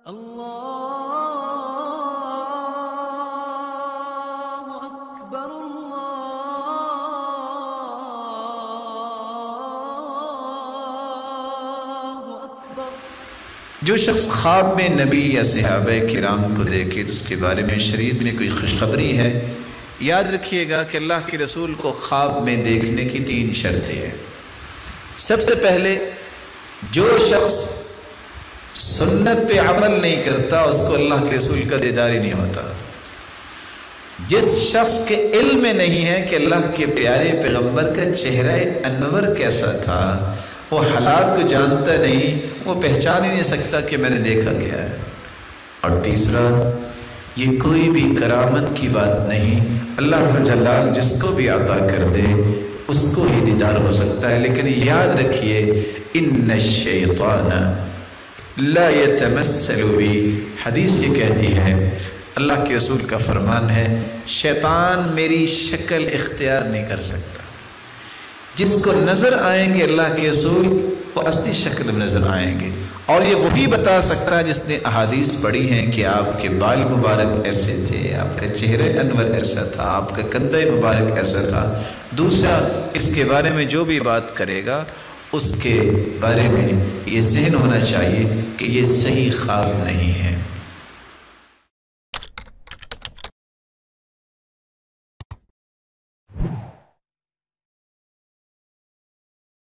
اللہ اکبر اللہ اکبر۔ جو شخص خواب میں نبی یا صحابہ کرام کو دیکھے تو اس کے بارے میں شریعت میں کوئی خوشخبری ہے۔ یاد رکھیے گا کہ اللہ کے رسول کو خواب میں دیکھنے کی 3 شرطیں ہیں۔ سب سے پہلے جو شخص سنت پہ عمل نہیں کرتا اس کو اللہ کے رسول کا دیدار ہی نہیں ہوتا۔ جس شخص کے علم میں نہیں ہے کہ اللہ کے پیارے پیغمبر کا چہرہ انور کیسا تھا، وہ حالات کو جانتا نہیں، وہ پہچان ہی نہیں سکتا کہ میں نے دیکھا کیا ہے۔ اور تیسرا، یہ کوئی بھی کرامت کی بات نہیں، اللہ جلال جس کو بھی عطا کر دے اس کو ہی دیدار ہو سکتا ہے۔ لیکن یاد رکھیے ان الشیطان لا يتمثل بی، حدیث یہ کہتی ہے، اللہ کے رسول کا فرمان ہے، شیطان میری شکل اختیار نہیں کر سکتا۔ جس کو نظر آئیں گے اللہ کے رسول وہ اصلی شکل میں نظر آئیں گے، اور یہ وہی بتا سکتا ہے جس نے احادیث پڑھی ہیں کہ آپ کے بال مبارک ایسے تھے، آپ کا چہرہ انور ایسا تھا، آپ کا کندھہ مبارک ایسا تھا۔ دوسرا، اس کے بارے میں جو بھی بات کرے گا اس کے بارے میں یہ ذہن ہونا چاہیے کہ یہ صحیح خواب نہیں ہے۔